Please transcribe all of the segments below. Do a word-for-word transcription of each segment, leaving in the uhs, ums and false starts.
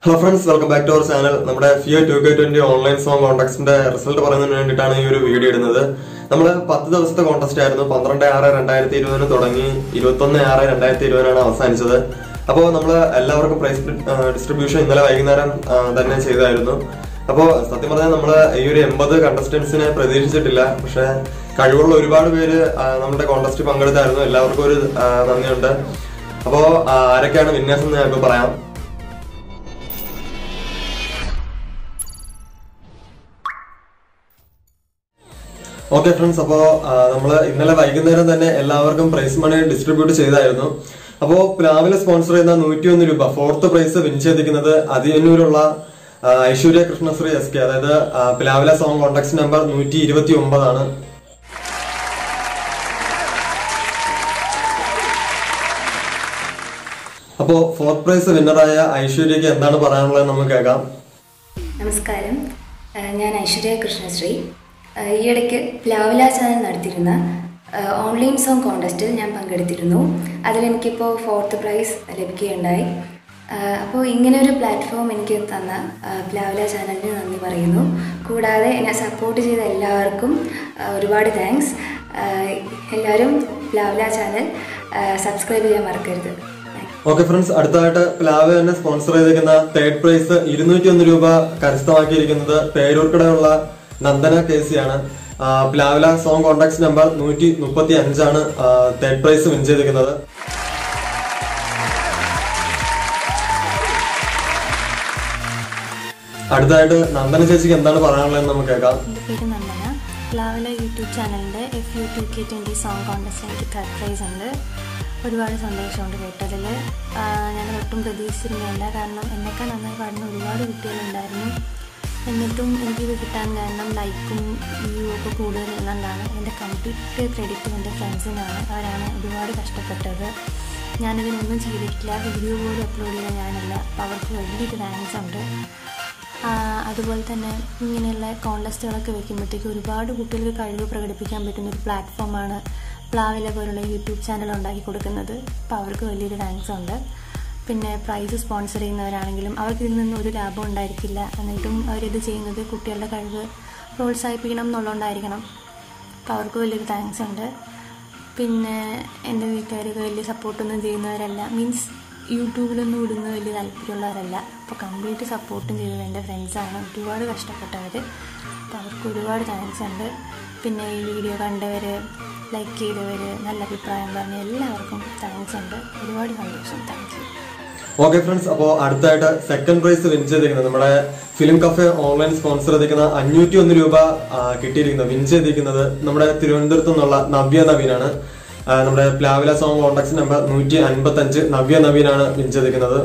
Hello friends, welcome back to our channel. നമ്മുടെ ഫിയോ two K twenty online song കോൺടെസ്റ്റിന്റെ result പറയുന്നതിന് വേണ്ടിയിട്ടാണ് ഈ ഒരു വീഡിയോ ഇടുന്നത്. നമ്മൾ പത്ത് ദിവസത്തെ കോൺടെസ്റ്റ് ആയിരുന്നു. പന്ത്രണ്ട് ആറ് രണ്ടായിരത്തി ഇരുപതിന് തുടങ്ങി ഇരുപത്തൊന്ന് ആറ് രണ്ടായിരത്തി ഇരുപതിനാണ് അവസാനിച്ചത്. അപ്പോൾ നമ്മൾ എല്ലാവർക്കും പ്രൈസ് ഡിസ്ട്രിബ്യൂഷൻ ഇന്നലെ വൈകുന്നേരം തന്നെ ചെയ്തായിരുന്നു. അപ്പോൾ സത്യം പറഞ്ഞാൽ നമ്മൾ ഈ ഒരു എൺപത് കണ്ടസ്റ്റൻസിനെ പ്രതീക്ഷിച്ചിട്ടില്ല. പക്ഷെ കഴിവുള്ള ഒരുപാട് പേര് നമ്മുടെ കോൺടെസ്റ്റ് പങ്കെടുത്തായിരുന്നു. എല്ലാവർക്കും ഒരു നന്ദിയുണ്ട്. അപ്പോൾ ആരൊക്കെയാണ് വിന്നേഴ്സ് എന്ന് ഞാൻ ഇപ്പോൾ പറയാം. ഓക്കെ ഫ്രണ്ട്സ്, അപ്പോൾ നമ്മൾ ഇന്നലെ വൈകുന്നേരം തന്നെ എല്ലാവർക്കും പ്രൈസ് മണി ഡിസ്ട്രിബ്യൂട്ട് ചെയ്തായിരുന്നു. അപ്പോൾ പ്ലാവിലെ സ്പോൺസർ ചെയ്യുന്ന നൂറ്റി ഒന്ന് രൂപ ഫോർത്ത് പ്രൈസ് വിൻ ചെയ്തിരിക്കുന്നത് അതിയന്നൂരുള്ള ഐശ്വര്യ കൃഷ്ണശ്രീ എസ് കെ, അതായത് പ്ലാവിലെ സോങ് കോൺടാക്ട് നമ്പർ നൂറ്റി ഇരുപത്തി ഒമ്പതാണ്. അപ്പോ ഫോർത്ത് പ്രൈസ് വിന്നറായ ഐശ്വര്യക്ക് എന്താണ് പറയാനുള്ളത് നമുക്ക് കേൾക്കാം. നമസ്കാരം, ഞാൻ ഐശ്വര്യ കൃഷ്ണശ്രീ. ഈയിടയ്ക്ക് പ്ലാവില ചാനൽ നടത്തിയിരുന്ന ഓൺലൈൻ സോങ് കോൺടെസ്റ്റിൽ ഞാൻ പങ്കെടുത്തിരുന്നു. അതിലെനിക്കിപ്പോൾ ഫോർത്ത് പ്രൈസ് ലഭിക്കുകയുണ്ടായി. അപ്പോൾ ഇങ്ങനെ ഒരു പ്ലാറ്റ്ഫോം എനിക്ക് തന്ന പ്ലാവില ചാനലിന് നന്ദി പറയുന്നു. കൂടാതെ എന്നെ സപ്പോർട്ട് ചെയ്ത എല്ലാവർക്കും ഒരുപാട് താങ്ക്സ്. എല്ലാവരും പ്ലാവില ചാനൽ സബ്സ്ക്രൈബ് ചെയ്യാൻ മറക്കരുത്. ഓക്കെ ഫ്രണ്ട്സ്, അടുത്തതായിട്ട് പ്ലാവ് തന്നെ സ്പോൺസർ ചെയ്തിരിക്കുന്ന തേർഡ് പ്രൈസ് ഇരുന്നൂറ്റി ഒന്ന് രൂപ കരസ്ഥമാക്കിയിരിക്കുന്നത് പേരൂർക്കടയുള്ള നന്ദന കെ സി ആണ്. പ്ലാവില സോങ് കോൺടാക്ട് നമ്പർ നൂറ്റി മുപ്പത്തി അഞ്ചാണ് തേർഡ് പ്രൈസ് വിൻ ചെയ്തിരിക്കുന്നത്. അടുത്തതായിട്ട് നന്ദന ചേച്ചിക്ക് എന്താണ് പറയാനുള്ളത് നമുക്ക് കേൾക്കാം. എൻ്റെ പേര് നന്ദന. പ്ലാവില യൂട്യൂബ് ചാനലിൻ്റെ F U two K twenty song കോൺടെസ്റ്റിൽ എനിക്ക് തേർഡ് പ്രൈസ് ഉണ്ട്. ഒരുപാട് സന്തോഷമുണ്ട് കേട്ടതിൽ. ഞാൻ ഒട്ടും പ്രതീക്ഷിച്ചിരുന്നില്ല, കാരണം എന്നെക്കാൾ നന്നായി പാടുന്ന ഒരുപാട് കുട്ടികളുണ്ടായിരുന്നു. എന്നിട്ടും എനിക്കിത് കിട്ടാൻ കാരണം ലൈക്കും വ്യൂ ഒക്കെ കൂടുതൽ എന്നുള്ളതാണ്. എൻ്റെ കംപ്ലീറ്റ് ക്രെഡിറ്റ് എൻ്റെ ഫ്രണ്ട്സിനാണ്. അവരാണ് ഒരുപാട് കഷ്ടപ്പെട്ടത്. ഞാനിതിനൊന്നും ചെയ്തിട്ടില്ല, വീഡിയോ പോലും അപ്ലോഡ് ചെയ്ത ഞാനല്ല. അപ്പോൾ അവർക്ക് വലിയൊരു താങ്ക്സ് ഉണ്ട്. അതുപോലെ തന്നെ ഇങ്ങനെയുള്ള കോൺടെസ്റ്റുകളൊക്കെ വെക്കുമ്പോഴത്തേക്ക് ഒരുപാട് കുട്ടികൾക്ക് കഴിവ് പ്രകടിപ്പിക്കാൻ പറ്റുന്ന ഒരു പ്ലാറ്റ്ഫോമാണ് പ്ലാവില പോലുള്ള യൂട്യൂബ് ചാനൽ ഉണ്ടാക്കി കൊടുക്കുന്നത്. അപ്പോൾ അവർക്ക് വലിയൊരു താങ്ക്സ് ഉണ്ട്. പിന്നെ പ്രൈസ് സ്പോൺസർ ചെയ്യുന്നവരാണെങ്കിലും അവർക്ക് ഇതിൽ നിന്ന് ഒരു ലാഭം ഉണ്ടായിരിക്കില്ല. എന്നിട്ടും അവരിത് ചെയ്യുന്നത് കുട്ടികളുടെ കഴിവ് പ്രോത്സാഹിപ്പിക്കണം എന്നുള്ളതുകൊണ്ടായിരിക്കണം. അപ്പോൾ അവർക്ക് വലിയൊരു താങ്ക്സ് ഉണ്ട്. പിന്നെ എൻ്റെ വീട്ടുകാർക്ക് വലിയ സപ്പോർട്ടൊന്നും ചെയ്യുന്നവരല്ല, മീൻസ് യൂട്യൂബിലൊന്നും ഇടുന്ന വലിയ താല്പര്യമുള്ളവരല്ല. അപ്പോൾ കംപ്ലീറ്റ് സപ്പോർട്ടും ചെയ്തത് എൻ്റെ ഫ്രണ്ട്സാണ്, ഒരുപാട് കഷ്ടപ്പെട്ടവർ. അപ്പോൾ അവർക്ക് ഒരുപാട് താങ്ക്സ് ഉണ്ട്. പിന്നെ ഈ വീഡിയോ കണ്ടവർ, ലൈക്ക് ചെയ്തവർ, നല്ല അഭിപ്രായം പറഞ്ഞ എല്ലാവർക്കും താങ്ക്സ് ഉണ്ട്. ഒരുപാട് സന്തോഷം. Thank you. ഓക്കെ ഫ്രണ്ട്സ്, അപ്പോൾ അടുത്തായിട്ട് സെക്കൻഡ് പ്രൈസ് വിൻ ചെയ്തിരിക്കുന്നത് നമ്മുടെ ഫിലിം കഫേ ഓൺലൈൻ സ്പോൺസർ ചെയ്തിരിക്കുന്ന അഞ്ഞൂറ്റി ഒന്ന് രൂപ കിട്ടിയിരിക്കുന്നത് വിൻ ചെയ്തിരിക്കുന്നത് നമ്മുടെ തിരുവനന്തപുരത്തു നിന്നുള്ള നവ്യ നവീനാണ്. നമ്മുടെ പ്ലാവില സോങ് കോൺടാക്ട് നമ്പർ നൂറ്റി അൻപത്തി അഞ്ച് നവ്യ നവീനാണ് വിൻ ചെയ്തിരിക്കുന്നത്.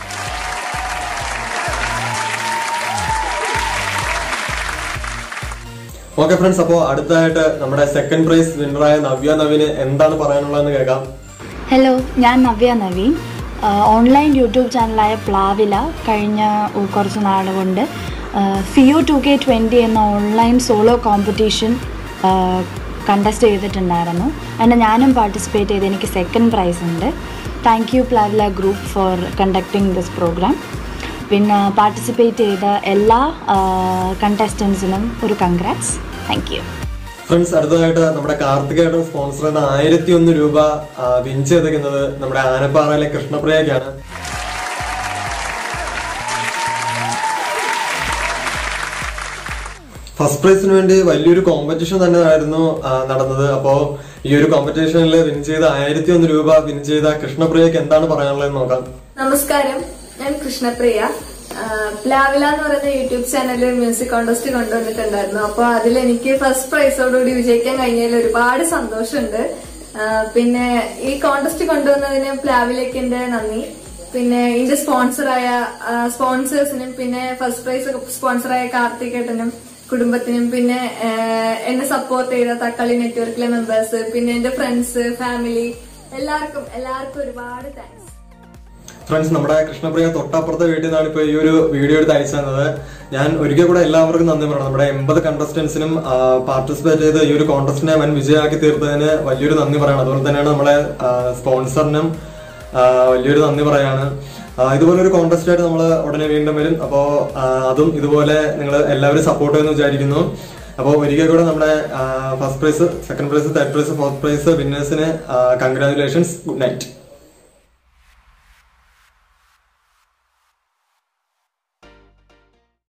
ഓക്കെ ഫ്രണ്ട്സ്, അപ്പോൾ അടുത്തായിട്ട് നമ്മുടെ സെക്കൻഡ് പ്രൈസ് വിന്നറായ നവ്യ നവീന് എന്താണ് പറയാനുള്ളതെന്ന് കേൾക്കാം. ഹലോ, ഞാൻ നവ്യ നവീൻ. ഓൺലൈൻ യൂട്യൂബ് ചാനലായ പ്ലാവില കഴിഞ്ഞ കുറച്ച് നാളുകൊണ്ട് ഫിയോ ടു കെ ട്വൻറ്റി എന്ന ഓൺലൈൻ സോളോ കോമ്പറ്റീഷൻ കണ്ടസ്റ്റ് ചെയ്തിട്ടുണ്ടായിരുന്നു. അതിന് ഞാനും പാർട്ടിസിപ്പേറ്റ് ചെയ്ത് എനിക്ക് സെക്കൻഡ് പ്രൈസ് ഉണ്ട്. Thank you Plavila group for conducting this program. പിന്നെ പാർട്ടിസിപ്പേറ്റ് ചെയ്ത എല്ലാ കണ്ടസ്റ്റൻസിനും ഒരു കൺഗ്രാറ്റ്സ്. Thank you. ഫ്രണ്ട്സ്, അടുത്തതായിട്ട് നമ്മുടെ കാർത്തികേട്ടൻ സ്പോൺസർ ചെയ്യുന്ന ആയിരത്തി ഒന്ന് രൂപ വിൻ ചെയ്തിരിക്കുന്നത് നമ്മുടെ ആനപ്പാറയിലെ കൃഷ്ണപ്രിയക്കാണ്. ഫസ്റ്റ് പ്രൈസിന് വേണ്ടി വലിയൊരു കോമ്പറ്റീഷൻ തന്നെ ആയിരുന്നു നടന്നത്. അപ്പോ ഈ ഒരു കോമ്പറ്റീഷനിൽ വിൻ ചെയ്ത ആയിരത്തി ഒന്ന് രൂപ വിൻ ചെയ്ത കൃഷ്ണപ്രിയക്ക് എന്താണ് പറയാനുള്ളതെന്ന് നോക്കാം. നമസ്കാരം, ഞാൻ കൃഷ്ണപ്രിയ. പ്ലാവില എന്ന് പറയുന്ന യൂട്യൂബ് ചാനലിൽ മ്യൂസിക് കോൺടെസ്റ്റ് കൊണ്ടുവന്നിട്ടുണ്ടായിരുന്നു. അപ്പൊ അതിൽ എനിക്ക് ഫസ്റ്റ് പ്രൈസോടുകൂടി വിജയിക്കാൻ കഴിഞ്ഞതിൽ ഒരുപാട് സന്തോഷമുണ്ട്. പിന്നെ ഈ കോൺടെസ്റ്റ് കൊണ്ടുവന്നതിന് പ്ലാവിലേക്ക് എന്റെ നന്ദി. പിന്നെ ഇതിന്റെ സ്പോൺസറായ സ്പോൺസേഴ്സിനും, പിന്നെ ഫസ്റ്റ് പ്രൈസ് സ്പോൺസറായ കാർത്തികേട്ടനും കുടുംബത്തിനും, പിന്നെ എന്നെ സപ്പോർട്ട് ചെയ്ത തക്കാളി നെറ്റ്വർക്കിലെ മെമ്പേഴ്സ്, പിന്നെ എന്റെ ഫ്രണ്ട്സ്, ഫാമിലി, എല്ലാവർക്കും എല്ലാവർക്കും ഒരുപാട് താങ്ക്സ്. ഫ്രണ്ട്സ്, നമ്മുടെ കൃഷ്ണപ്രിയ തൊട്ടപ്പുറത്തെ വീട്ടിൽ നിന്നാണ് ഇപ്പൊ ഈ ഒരു വീഡിയോ എടുത്ത് അയച്ചു തന്നത്. ഞാൻ ഒരിക്കൽ കൂടെ എല്ലാവർക്കും നന്ദി പറയണം. നമ്മുടെ എൺപത് കണ്ടസ്റ്റൻസിനും പാർട്ടിസിപ്പേറ്റ് ചെയ്ത് ഈ ഒരു കോൺടെസ്റ്റിനെ വൻ വിജയമാക്കി തീർത്തതിന് വലിയൊരു നന്ദി പറയണം. അതുപോലെ തന്നെയാണ് നമ്മളെ സ്പോൺസറിനും വലിയൊരു നന്ദി പറയാണ്. ഇതുപോലെ ഒരു കോൺടെസ്റ്റ് ആയിട്ട് നമ്മൾ ഉടനെ വീണ്ടും വരും. അപ്പോൾ അതും ഇതുപോലെ നിങ്ങൾ എല്ലാവരും സപ്പോർട്ട് ചെയ്യുമെന്ന് വിചാരിക്കുന്നു. അപ്പോൾ ഒരിക്കൽ കൂടെ നമ്മുടെ first prize, second prize, third prize, fourth prize വിന്നേഴ്സിന് കൺഗ്രാജുലേഷൻസ്. Good night.